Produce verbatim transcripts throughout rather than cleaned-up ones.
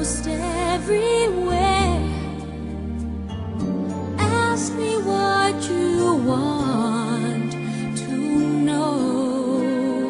almost everywhere. Ask me what you want to know.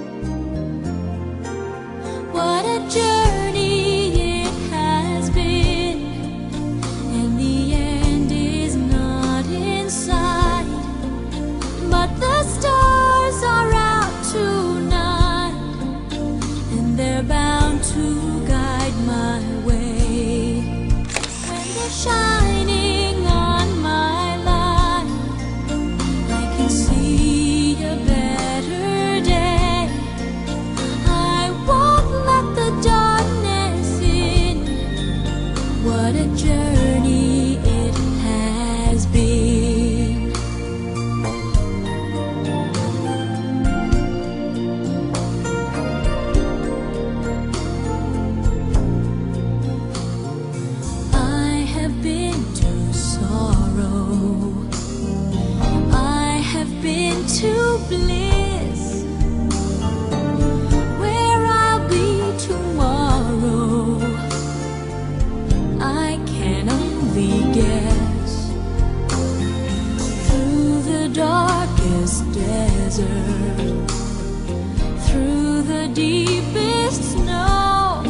What a journey it has been, and the end is not in sight. But the stars are out tonight, and they're bound to guide my way. When they're shining on my life, I can see a better day. I won't let the darkness in. What a journey it has been. I have been to sorrow, I have been to bliss. Where I'll be tomorrow, I can only guess. Through the darkest desert, through the deepest snow,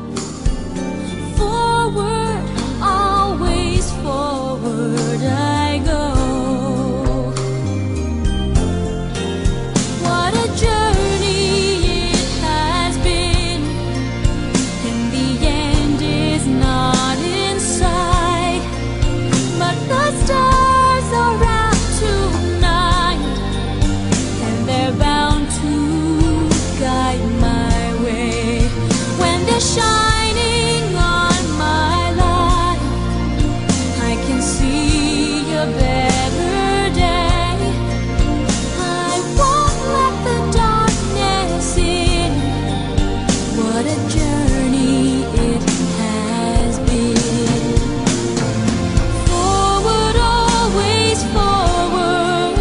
forward, always forward I go. What a journey it has been, and the end is not in sight. But the stars are out tonight, and they're bound to guide my way. When they're shining on my life, I can see a better day. I won't let the darkness in. What a journey it has been. Forward, always forward.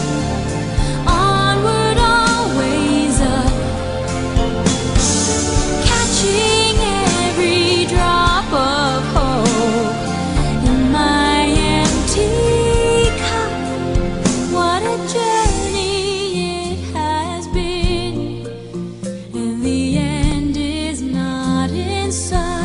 Onward, always up. Catching every drop of hope in my empty cup. What a journey it has been, and the end is not in sight.